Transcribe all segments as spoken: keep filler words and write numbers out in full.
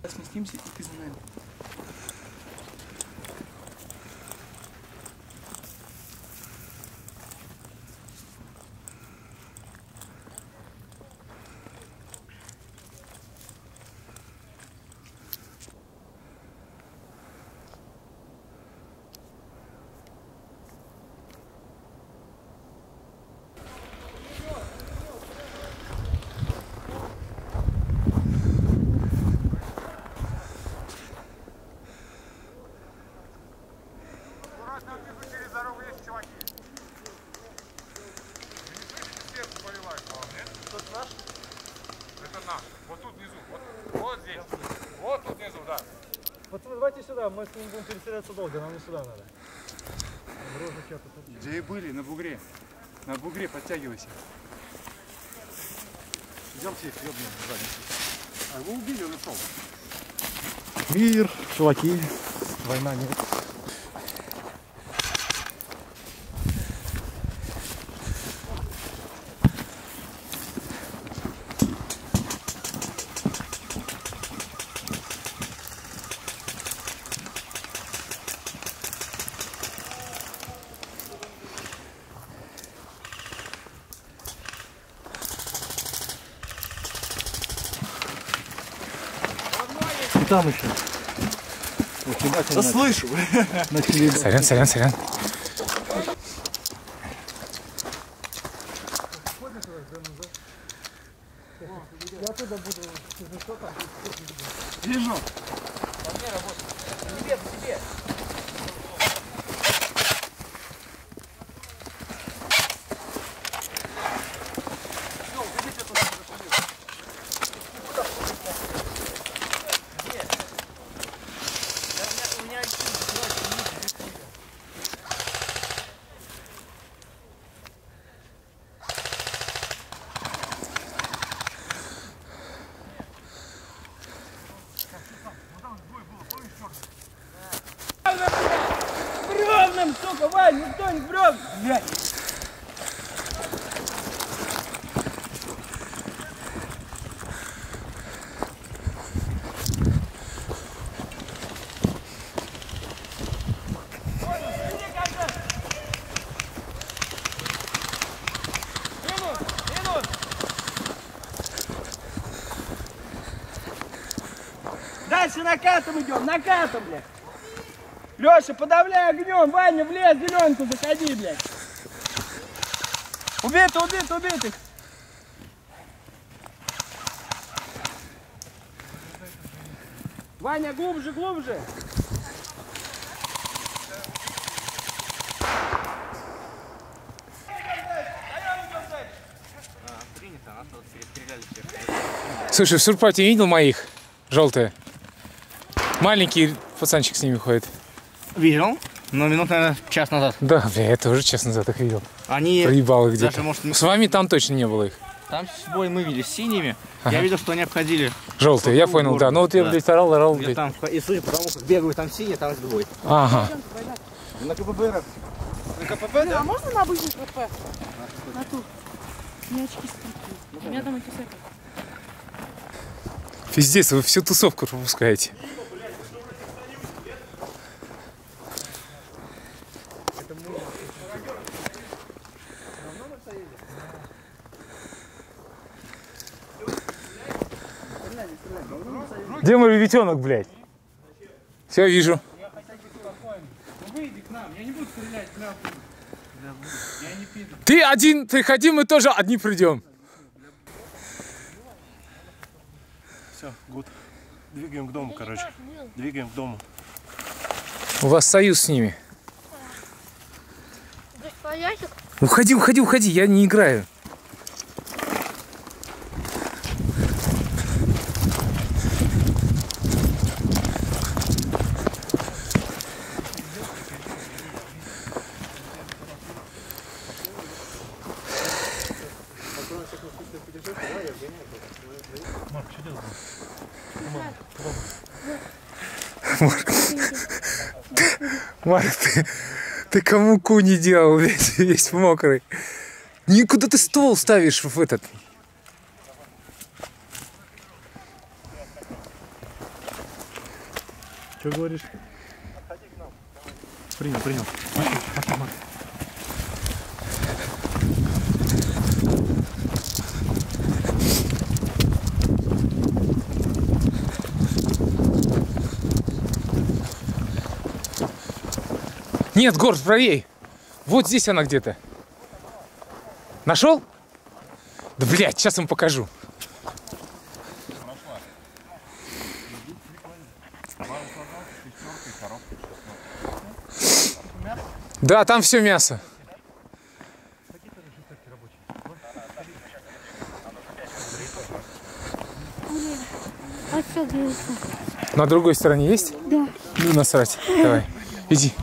Сместимся, и ты за нами. Вот давайте сюда, мы с ним будем переселяться долго, нам не сюда надо. Где и были, на бугре. На бугре подтягивайся. Идемте их ёбнем в задницу. А его убили, он ушел. Мир, чуваки, война нет. И там еще. Да слышу. Сорян, сорян, сорян. Я оттуда буду. Вижу. Тебе, тебе. Бревном, сука, Вань, никто не бревн! Блядь! Дальше накатом идем, накатом, блядь! Леша, подавляй огнем, Ваня, в лес, зеленку заходи, блядь. Убито, убито, убитых. Ваня, глубже, глубже. Слушай, в Сурпате видел моих? Желтые. Маленький пацанчик с ними ходит. Видел, но минут, наверное, час назад. Да, бля, я тоже час назад их видел. Они проебал их где-то. даже, может, С вами там точно не было их. Там с собой мы видели с синими. Ага. Я видел, что они обходили. Желтые, я понял, да. Ну вот я, да. блядь, орал, орал, блядь. Там, и судя по тому, как бегают там синие, там сбой. Ага. На КПП. На КПП, да? А можно на обычный КПП? На ту. У меня очки скрипки. У меня там эти всякие. Пиздец, вы всю тусовку пропускаете. Где мой ребятенок, блядь? Все, вижу. Выйди к нам, я не буду стрелять, бля. Я не пиду. Ты один приходи, мы тоже одни придем. Все, гуд. Двигаем к дому, короче. Двигаем к дому. У вас союз с ними. Поясик? Уходи, уходи, уходи, я не играю. Марк, ты, ты кому ку не делал, весь, весь мокрый. Никуда ты ствол ставишь в этот. Что говоришь? Принял, принял. Пошли, Марк. Нет, Горд, правей. Вот здесь она где-то. Нашел? Да, блядь, сейчас вам покажу. Да, там все мясо. На другой стороне есть? Да. Ну, насрать. Давай, иди.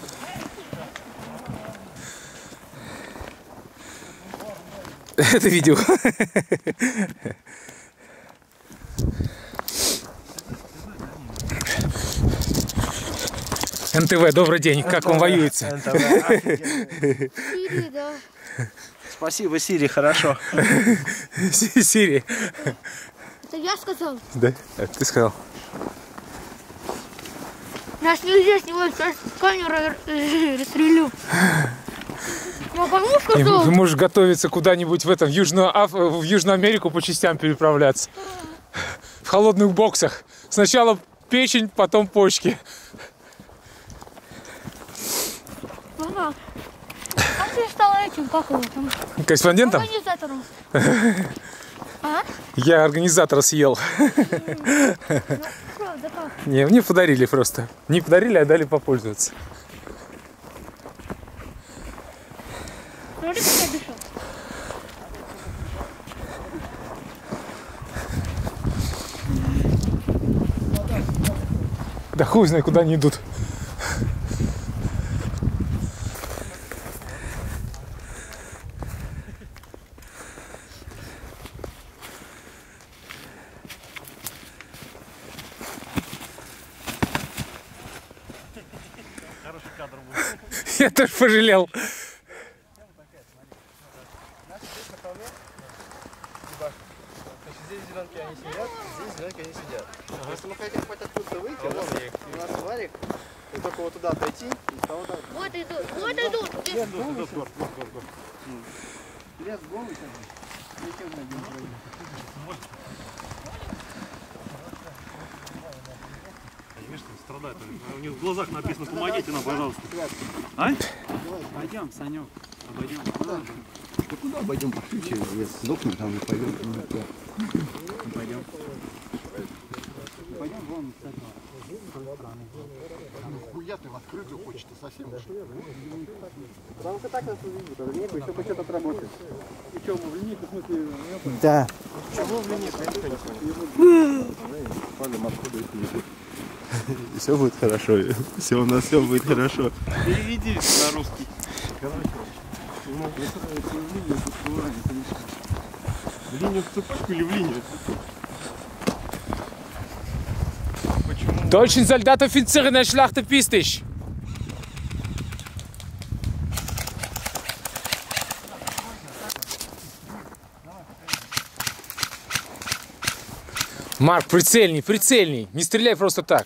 Это видео. эн тэ вэ, добрый день. Как вам воюется? Сири, да. Спасибо, Сири, хорошо. Сири. Это я сказал. Да, ты сказал. Нас нельзя снимать, сейчас камеру расстрелю. Ну, а кому сказал? Ты можешь готовиться куда-нибудь в этом, в Южную, Аф... в Южную Америку по частям переправляться. В холодных боксах. Сначала печень, потом почки. Мама, а ты стала этим, как его там? Корреспондентом? Организатором. А? Я организатора съел. Ну, правда, как? Не, мне подарили просто. Не подарили, а дали попользоваться. Смотри, как я дышал. Да хуй знает, куда они идут. Хороший кадр был. Я тоже пожалел. Здесь зеленки они сидят, здесь зеленки они сидят. Если мы хотим хоть откуда-то выйти, у нас, у нас варик, и только вот туда отойти, и того так. Вот идут, вот идут. Лес голый сейчас. Лес голый сейчас. Видишь, страдает. У них в глазах написано: помогите нам, пожалуйста. А? Пойдем, Санек, обойдем. Да куда пойдем, пошли через лес, сдохнем там и пойдем. Пойдем. Пойдем вон с этого. Хуя ты в открытую хочешь-то совсем уж. Потому что так нас увидит, а линейку еще бы что-то отработать. И что, мы в линейку, в смысле, Да. Чего в линейку? Я ничего не понял. Палим откуда их лежит. И все будет хорошо. Все, у нас все будет хорошо. переведи на русский. В линию в цепочку или в линию? Deutschen Soldatoffizier in der Schlacht pistisch. Марк, прицельней, прицельней. Не стреляй просто так.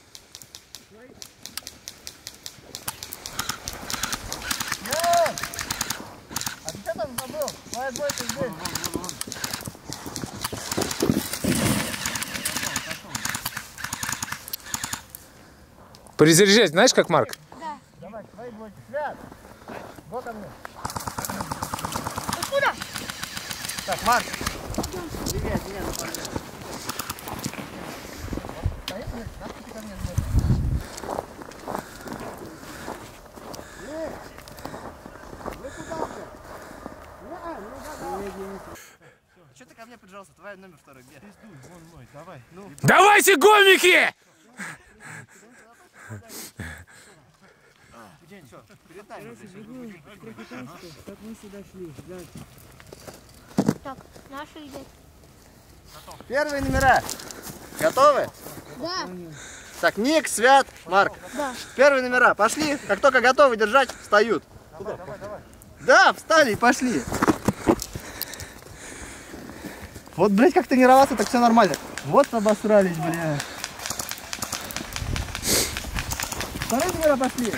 А ты что там забыл? Моя двойка здесь. Перезаряжать, знаешь как, Марк? Да. Давай, твои двойки. Свят! Вот ко мне. Откуда? Так, Марк. Привет, нет. Поехали, насколько ко мне сбоку. Вы куда уже? Что ты ко мне поджался? Твой номер второй где? Вон мой, давай. Ну. Давайте, гомики! Так, наши идет. Первые номера. Готовы? Да. Так, Ник, Свят, Марк. Да. Первые номера. Пошли. Как только готовы держать, встают. Давай, давай, давай. Да, встали и пошли. Вот, блядь, как тренироваться, так все нормально. Вот обосрались, бля. Вторые номера пошли.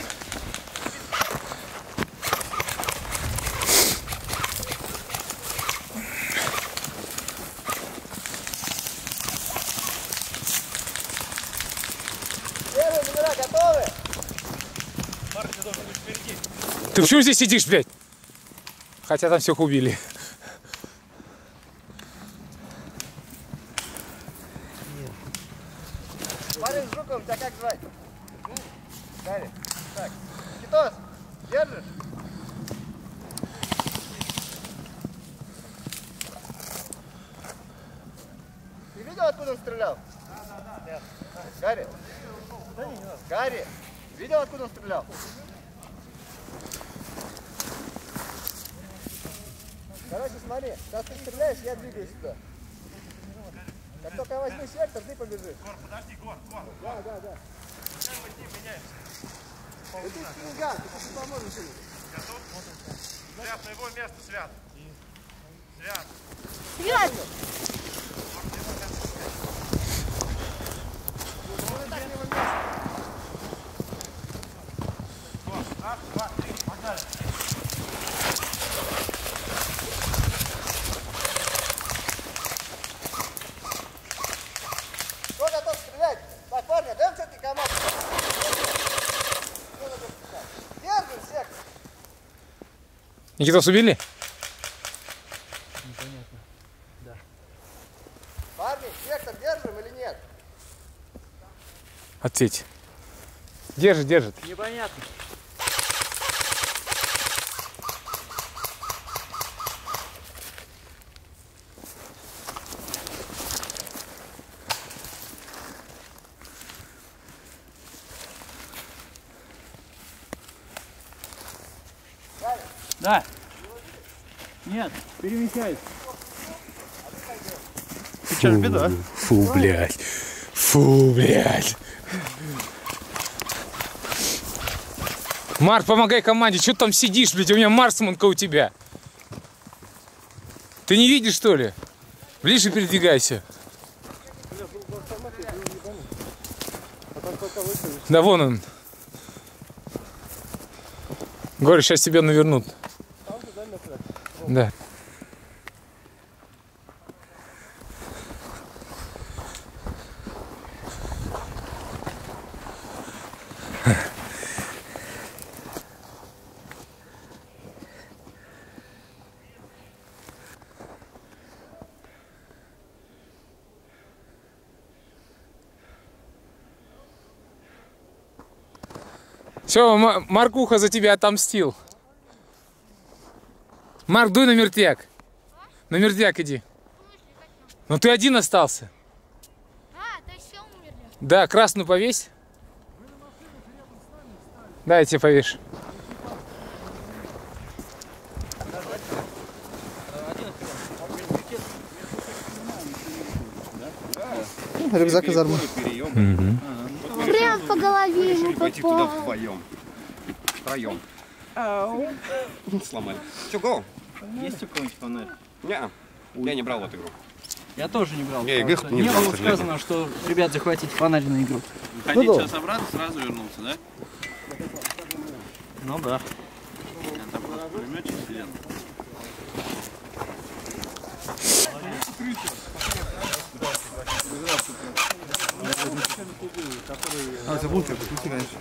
Первые номера готовы? Ты почему здесь сидишь, блядь? Хотя там всех убили. Парень с Жуковым, тебя как звать? Гарри. Так. Никитос, держишь? Ты видел, откуда он стрелял? Нет. Гарри? Гарри, видел, откуда он стрелял? Короче, смотри, сейчас ты стреляешь, я двигаюсь сюда. Как только я возьму сектор, ты побежишь. Гор, подожди, Гор, Гор. Да, да, да. Пускай мы с ним меняемся. И ты спинга, ты просто поможешь ему. Готов? Свят, на его место, Свят. Свят. Свят! Раз, два, три, погнали. Кто готов стрелять? Так, парни, даем все-таки команду. Держим сектор. Никитос убили? Парни, сектор держим или нет? Ответь. Держит, держит. Непонятно. Да. Нет, перемещайся. Сейчас беда. Фу, блядь. Фу, блядь. Марк, помогай команде. Что ты там сидишь, блядь? У меня марсманка у тебя. Ты не видишь, что ли? Ближе передвигайся. Да вон он. Говорю, сейчас тебя навернут. Да. Все, Маркуха за тебя отомстил. Марк, дуй на мертвяк. На мертвяк иди. Ну ты один остался. А, то есть все умерли. Да, красную повесь. Да, я тебе повешу. Рюкзак из армы. Прям по голове ему Пойти туда попал. вдвоем. Втроем. Сломали. Че, го? Есть у кого-нибудь фонарь? Не, я не брал эту игру. Я тоже не брал. Я игр не Не брал, было к сожалению. сказано, что ребят захватить фонарь на игру. Ходить сейчас обратно, сразу вернулся, да? Ну да. Я там просто пулеметчик сидел. А, это бункер, пусти, конечно.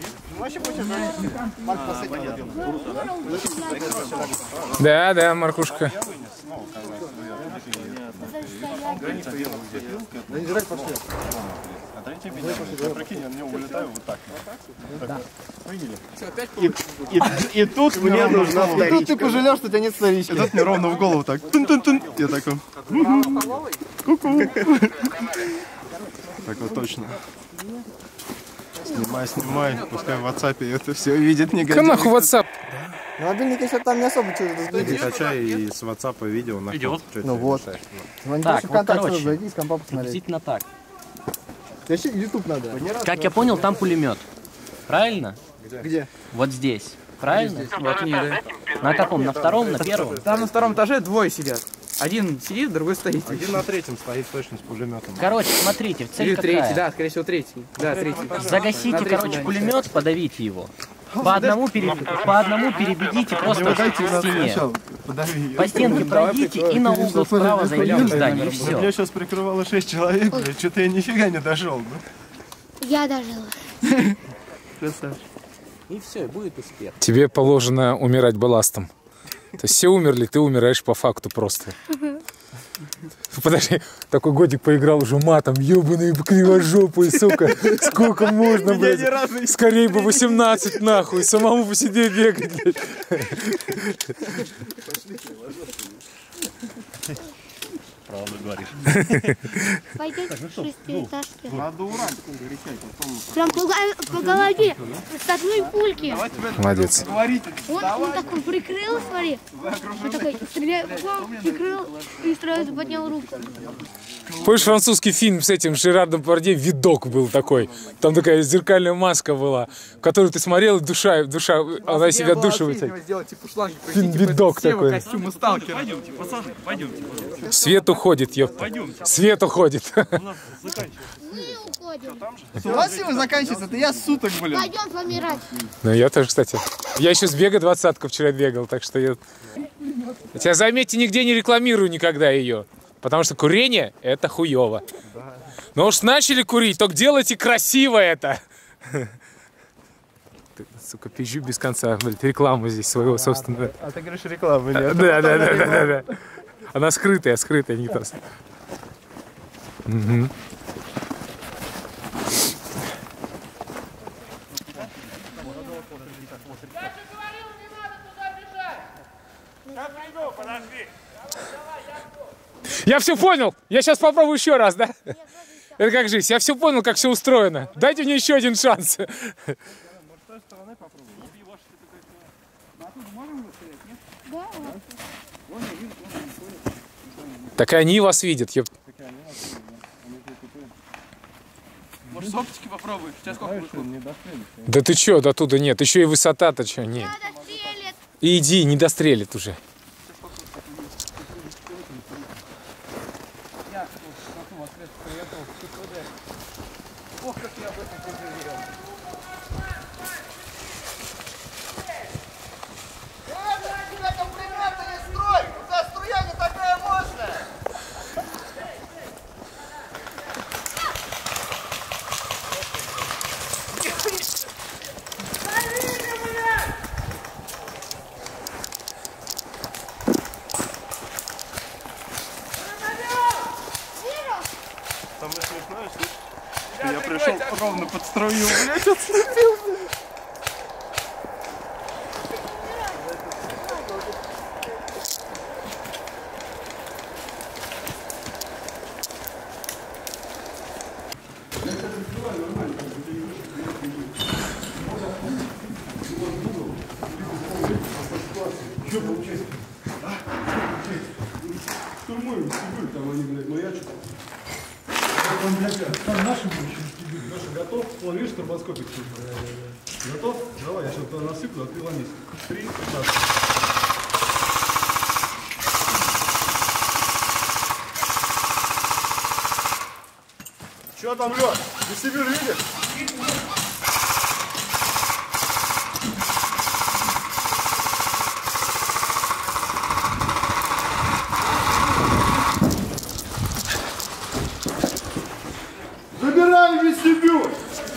Да, да, Маркушка. Да не жрать пошли. А дайте меня. Я прикинь, я на него вылетаю вот так. И, и тут мне нужна вторичка. Тут ты пожалел, что у тебя нет вторички. И тут мне ровно в голову так. Тун-тун-тун. Я такой. Ку-ку. Так вот точно. Снимай, снимай. Пускай в WhatsApp это все видит, не Ка нахуй WhatsApp. На мобильнике еще там не особо что-то Не разбудишь. качай и с WhatsApp видео на Идет. Ну вот. Звони Так, просто вот, ВКонтакте, короче. зайди, с компа посмотреть. Действительно так. Вообще YouTube надо. Как я понял, там пулемет. Правильно? Где? Вот здесь. Правильно? На каком? На втором, на первом? Там на втором этаже двое сидят. Один сидит, другой стоит. Один на третьем стоит точно с пулеметом. Короче, смотрите, цель Или какая? третий, да, скорее всего третий. Да, третий. Загасите, На третьем, короче, да. пулемет, подавите его. По одному, пере... по одному перебегите просто к стене. По стенке пройдите и на угол справа зайдите в здание, и Меня все. сейчас прикрывало шесть человек, блядь, что-то я нифига не дошел. Я дожила. Красавчик. И все, и будет успех. Тебе положено умирать балластом. То есть все умерли, ты умираешь по факту просто. Подожди, такой годик поиграл уже матом, ебаный кривожопый, сука. Сколько можно, блядь? Скорее бы восемнадцать, нахуй, самому по себе бегать, блядь. Правда говоришь. Пойдете в шестиэтажке. Надо урать, горячать, потом. Прям по, го- по голове. С одной пульки. Молодец. Он, он такой прикрыл, смотри. Он такой стреляет, прикрыл и сразу поднял руку. Помнишь французский фильм с этим Жерардом Депардье «Видок» был такой? Там такая зеркальная маска была, в которую ты смотрел, и душа, душа, она себя душу вытягивает. Сделать типа шланги. Фильм «Видок» такой. Костюмы сталкера. Пойдемте, пацаны, пойдемте. Свет уходит, ёпта. Пойдемте. Свет уходит. У нас заканчивается. Мы уходим. У вас его заканчивается, это я суток, блин. Пойдем помирать. Ну, я тоже, кстати. Я еще с бега двадцатку вчера бегал, так что я... Хотя, заметьте, нигде не рекламирую никогда ее. Потому что курение — это хуево. Но уж начали курить, только делайте красиво это. Ты, сука, пизжу без конца, блядь, рекламу здесь своего собственного. А ты говоришь, рекламы нет. Да, да, да, да, да, да. Она скрытая, скрытая, не то. Угу. Я все понял. Я сейчас попробую еще раз, да? Это как жизнь. Я все понял, как все устроено. Дайте мне еще один шанс. Так и они вас видят. Ёп. Может, с оптики попробуешь? Сейчас сколько вышло? Да ты че, до туда нет. Еще и высота-то что, нет. Надо стрелять. Иди, не дострелит уже. Ох, как я об этом пожалел. Самое смешное, что я пришел ровно под струю, блядь, отступил. Штурмуем Сибирь, там они, блядь, маячат. Там, блядь, там наши будут через Сибирь. Наши готов? Вон, видишь, турбоскопик. Готов? Давай, я сейчас туда насыплю, а ты ломись. Три, пятнадцать. Че там, Лёд? Ты Сибирь видишь? Забираем вестибюль!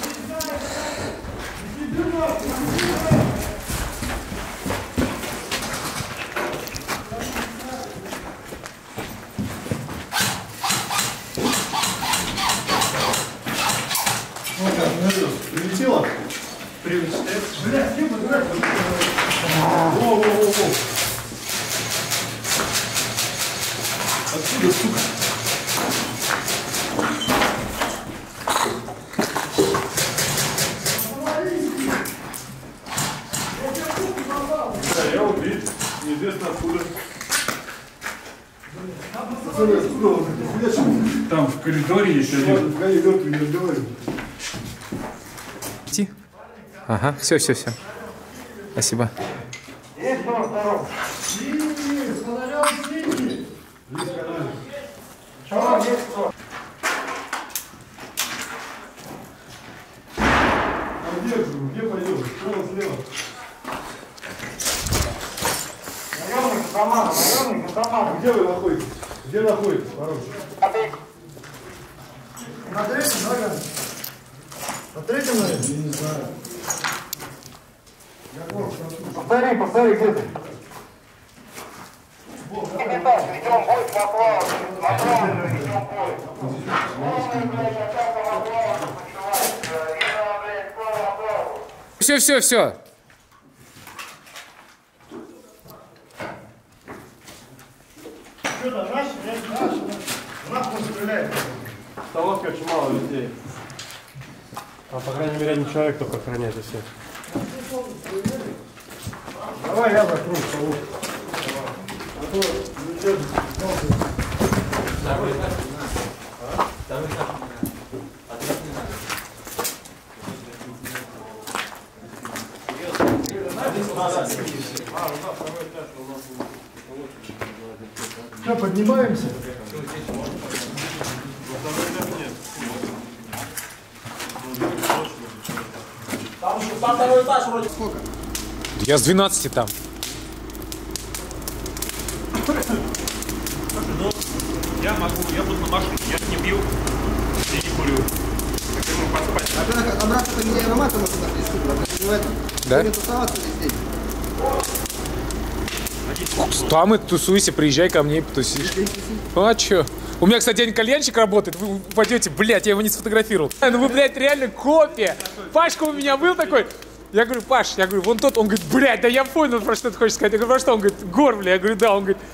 Прилетело? Прилетело. Блядь, где мы, блядь? Во-во-во-во. Откуда, сука? Да, я убит. Неизвестно откуда. Там в коридоре еще один. Идти? Ага, все, все, все. Спасибо. Есть канал. Что? Есть кто? А где, где пойдем? Справа, слева. Наемник, Самара, наемник, Самара. Где вы находитесь? Где находитесь, поручик? На третьем, да, на третьем, наверное? Я не знаю. Повтори, повтори, где ты? Идем бой с Маклауом. Маклауом идем бой. Все, все, все. Что там, наши? Наши. У нас не стреляет. В столовке очень мало людей. А по крайней мере один человек только охраняет и все. Давай я закрою столовку. Что, поднимаемся? Там еще там второй этаж вроде. Сколько? Я с двенадцати там. Я могу, я буду на машине, я не пью, я не курю. Так я могу поспать. А обратно по мне аромата можно так рисовать, не в этом. Да? Будем тусоваться здесь. Там и тусуйся, приезжай ко мне и потусишь. Ну а чё? У меня, кстати, один кальянщик работает, вы упадете, блядь, я его не сфотографировал. Ну вы, блядь, реально копия. Пашка у меня был такой. Я говорю, Паш, я говорю, вон тот, он говорит, блядь, да я понял, про что ты хочешь сказать. Я говорю, про что? Он говорит, Гор, бля, я говорю, да, он говорит,